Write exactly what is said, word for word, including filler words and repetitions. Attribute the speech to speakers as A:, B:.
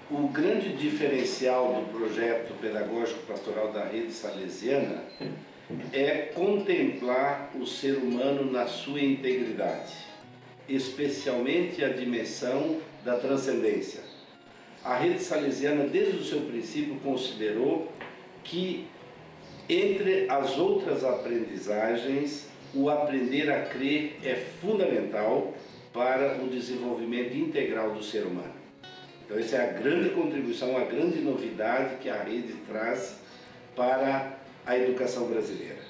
A: O grande diferencial do projeto pedagógico pastoral da Rede Salesiana é contemplar o ser humano na sua integridade, especialmente a dimensão da transcendência. A Rede Salesiana, desde o seu princípio, considerou que, entre as outras aprendizagens, o aprender a crer é fundamental para o desenvolvimento integral do ser humano. Então essa é a grande contribuição, a grande novidade que a rede traz para a educação brasileira.